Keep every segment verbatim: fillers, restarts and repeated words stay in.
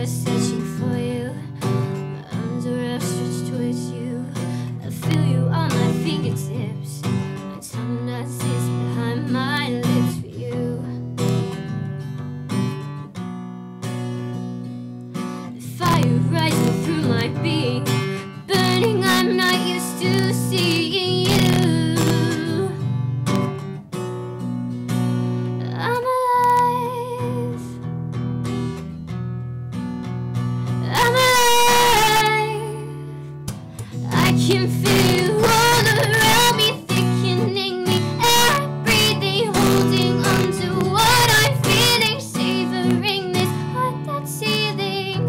searching for you. My arms are outstretched towards you. I feel you on my fingertips. My tongue dances behind my lips for you. The fire rising through my being, burning, I'm not used to seeing you. I'm alive. I'm alive. I can feel you all around me, thickening the air, breathing, holding on to what I'm feeling, savoring this heart that's healing.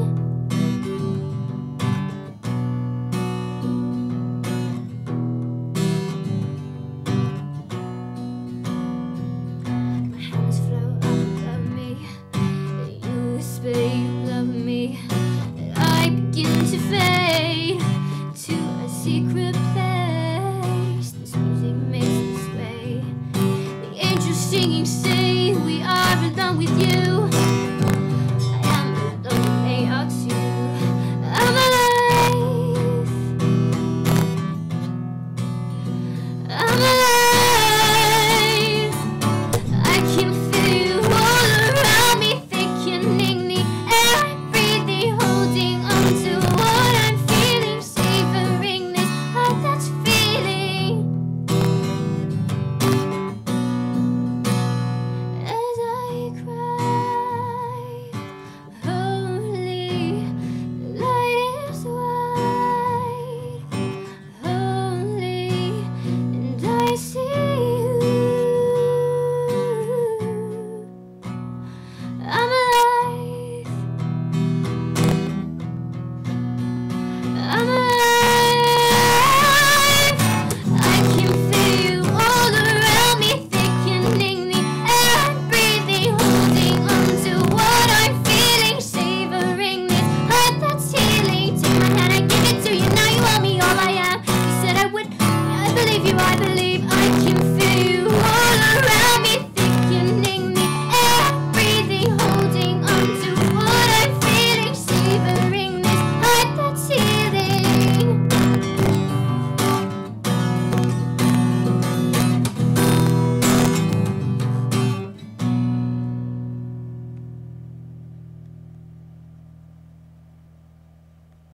My hands float up above me, you whisper you love me.